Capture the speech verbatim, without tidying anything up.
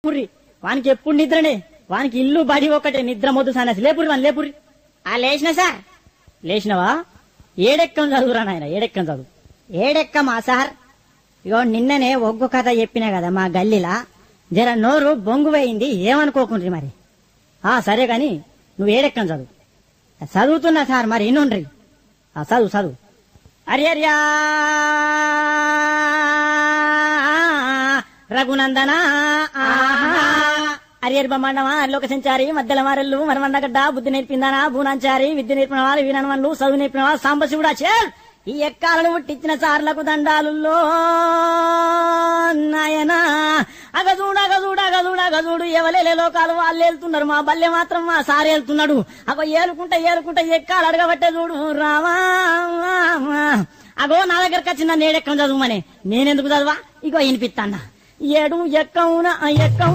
పుర్రి వానికి ఎప్పుడు నిద్రనే వానికి ఇల్లు బడి ఒకటే నిద్ర మొద్దు సన్నసి లేపుర్రి వాని లేపుర్రి. ఆ లేచిన సార్. లేచినవా? ఏడెక్కం చదువురా నాయన, ఏడెక్కం చదువు. ఏడెక్కమా సార్? ఇగో నిన్ననే ఒగ్గు కథ చెప్పినా కదా మా గల్లీలా, జర నోరు బొంగు పోయింది, ఏమనుకోకుండ్రి మరి. ఆ సరే గాని నువ్వు ఏడెక్కం చదువు. చదువుతున్నా సార్, మరి ఇనుండ్రి. ఆ చదువు చదువు. అర్యర్యా రఘునందన అరియర్ బొమ్మండమా లోక సంచారి మధ్యల మారెల్లు మరమండగడ్డ బుద్ధి నేర్పిందానా భూనాంచారి విద్య నేర్పిన వాళ్ళు వీరనవన్లు చదువు నేర్పిన వాళ్ళు సాంబశివుడా చేర్. ఈ ఎక్కాలను పుట్టించిన సార్లకు దండాలుల్లో నాయనా. అగజూడు అగజూడు అగజూడు అగజూడు ఎవలేలే లోకాలు వాళ్ళు వెళ్తున్నారు, మా బల్లె మాత్రం మా సార్ వెళ్తున్నాడు. అగో ఏలుకుంటా ఏలుకుంటా ఎక్కాలు అడగబట్టే చూడు రామా. అగో నా దగ్గరకు వచ్చిన నేడెక్కం చదువుమని, నేనెందుకు చదువా? ఇగో వినిపిస్తాన్నా. ఏడు ఎక్కవున ఎక్కం